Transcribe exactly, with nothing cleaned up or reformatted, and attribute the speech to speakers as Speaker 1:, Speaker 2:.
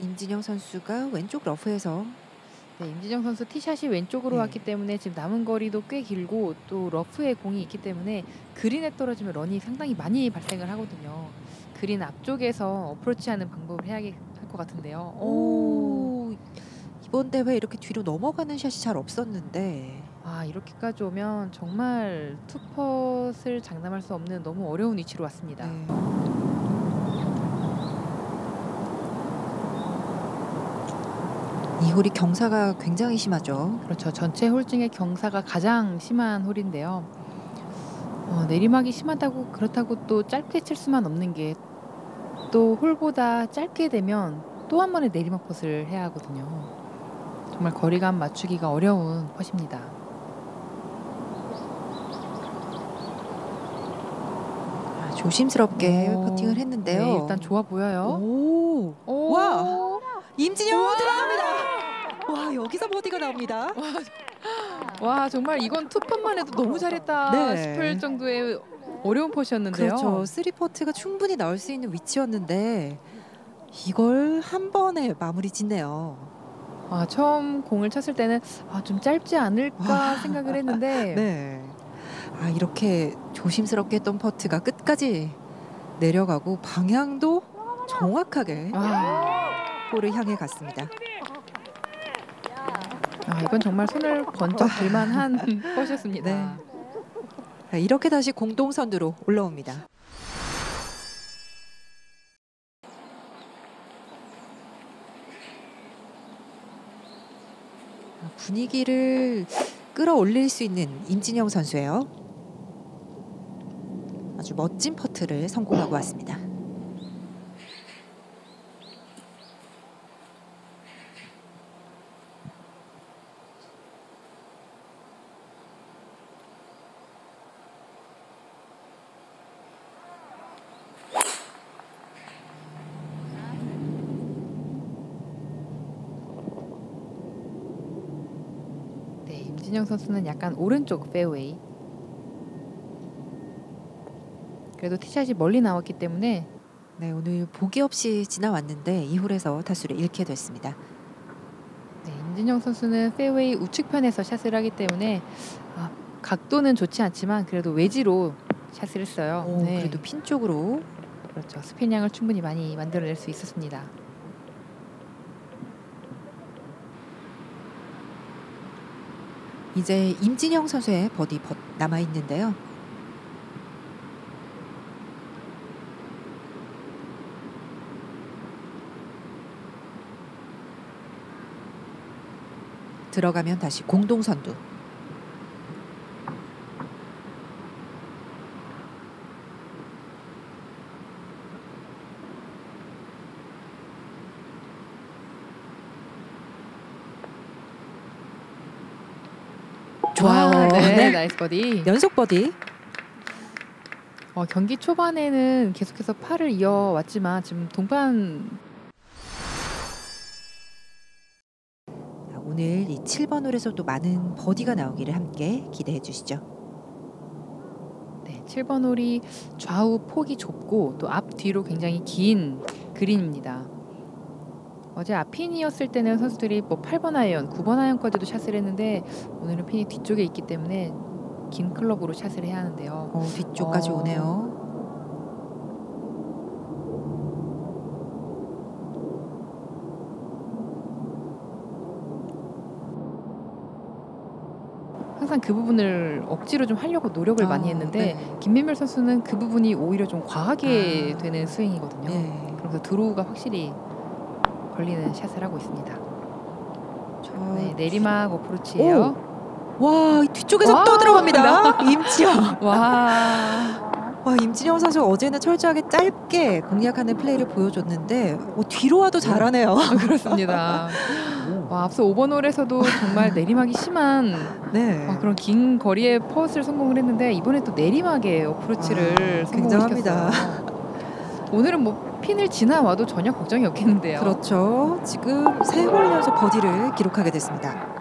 Speaker 1: 임진영 선수가 왼쪽 러프에서
Speaker 2: 네, 임진영 선수 티샷이 왼쪽으로
Speaker 1: 네.
Speaker 2: 왔기 때문에 지금 남은 거리도 꽤 길고 또 러프에 공이 있기 때문에 그린에 떨어지면 런이 상당히 많이 발생을 하거든요. 그린 앞쪽에서 어프로치하는 방법을 해야 할 것 같은데요. 오.
Speaker 1: 오, 이번 대회 이렇게 뒤로 넘어가는 샷이 잘 없었는데
Speaker 2: 아, 이렇게까지 오면 정말 투펫을 장담할 수 없는 너무 어려운 위치로 왔습니다.
Speaker 1: 네. 이 홀이 경사가 굉장히 심하죠.
Speaker 2: 그렇죠. 전체 홀 중에 경사가 가장 심한 홀인데요. 어, 내리막이 심하다고 그렇다고 또 짧게 칠 수만 없는 게 또 홀보다 짧게 되면 또 한 번의 내리막 펫을 해야 하거든요. 정말 거리감 맞추기가 어려운 펫입니다.
Speaker 1: 아, 조심스럽게
Speaker 2: 오.
Speaker 1: 퍼팅을 했는데요.
Speaker 2: 네, 일단 좋아 보여요.
Speaker 1: 오,
Speaker 2: 오.
Speaker 1: 와, 임진영 들어갑니다. 와, 여기서 버디가 나옵니다.
Speaker 2: 와, 정말 이건 투펀만 해도 너무 잘했다
Speaker 1: 네.
Speaker 2: 싶을 정도의 어려운 펫이었는데요.
Speaker 1: 그렇죠. 쓰리 퍼트가 충분히 나올 수 있는 위치였는데 이걸 한 번에 마무리 짓네요.
Speaker 2: 아, 처음 공을 쳤을 때는 아, 좀 짧지 않을까
Speaker 1: 와.
Speaker 2: 생각을 했는데
Speaker 1: 네. 아, 이렇게 조심스럽게 했던 퍼트가 끝까지 내려가고 방향도 정확하게
Speaker 2: 아,
Speaker 1: 볼을 향해 갔습니다.
Speaker 2: 아, 이건 정말 손을 번쩍 들만한 펫이었습니다.
Speaker 1: 네. 자, 이렇게 다시 공동선두로 올라옵니다. 분위기를 끌어올릴 수 있는 임진영 선수예요. 아주 멋진 퍼트를 성공하고 왔습니다.
Speaker 2: 네, 임진영 선수는 약간 오른쪽 페어웨이. 그래도 티샷이 멀리 나왔기 때문에
Speaker 1: 네, 오늘 보기 없이 지나왔는데 이 홀에서 타수를 잃게 됐습니다.
Speaker 2: 네, 임진영 선수는 페어웨이 우측편에서 샷을 하기 때문에 아, 각도는 좋지 않지만 그래도 외지로 샷을 했어요.
Speaker 1: 오,
Speaker 2: 네.
Speaker 1: 그래도 핀 쪽으로.
Speaker 2: 그렇죠. 스핀량을 충분히 많이 만들어낼 수 있었습니다.
Speaker 1: 이제 임진영 선수의 버디 펫 남아 있는데요. 들어가면 다시 공동선두. 좋아요.
Speaker 2: 와, 네,
Speaker 1: 네.
Speaker 2: 나이스 버디.
Speaker 1: 연속 버디.
Speaker 2: 어, 경기 초반에는 계속해서 팔을 이어왔지만 지금 동반
Speaker 1: 자, 오늘 이 칠 번 홀에서도 많은 버디가 나오기를 함께 기대해 주시죠.
Speaker 2: 네, 칠 번 홀이 좌우 폭이 좁고 또 앞 뒤로 굉장히 긴 그린입니다. 어제 앞핀이었을 때는 선수들이 뭐 팔 번 아이언, 구 번 아이언까지도 샷을 했는데 오늘은 핀이 뒤쪽에 있기 때문에 긴 클럽으로 샷을 해야 하는데요.
Speaker 1: 어, 뒤쪽까지
Speaker 2: 어.
Speaker 1: 오네요.
Speaker 2: 항상 그 부분을 억지로 좀 하려고 노력을
Speaker 1: 아,
Speaker 2: 많이 했는데
Speaker 1: 네.
Speaker 2: 김민별 선수는 그 부분이 오히려 좀 과하게
Speaker 1: 아.
Speaker 2: 되는 스윙이거든요.
Speaker 1: 네.
Speaker 2: 그래서 드로우가 확실히 걸리는 샷을 하고 있습니다.
Speaker 1: 저...
Speaker 2: 네, 내리막 어프로치예요.
Speaker 1: 와, 뒤쪽에서
Speaker 2: 와,
Speaker 1: 또 들어갑니다. 임지영.
Speaker 2: 와,
Speaker 1: 와, 임진영 선수가 어제는 철저하게 짧게 공략하는 플레이를 보여줬는데 어, 뒤로 와도 잘하네요.
Speaker 2: 그렇습니다. 와, 앞서 오 번 홀에서도 정말 내리막이 심한
Speaker 1: 네.
Speaker 2: 와, 그런 긴 거리의 퍼스를 성공을 했는데 이번에 또 내리막에 어프로치를
Speaker 1: 아,
Speaker 2: 성공시켰어요.
Speaker 1: 굉장합니다.
Speaker 2: 오늘은 뭐 핀을 지나와도 전혀 걱정이 없겠는데요.
Speaker 1: 그렇죠. 지금 세 홀 연속 버디를 기록하게 됐습니다.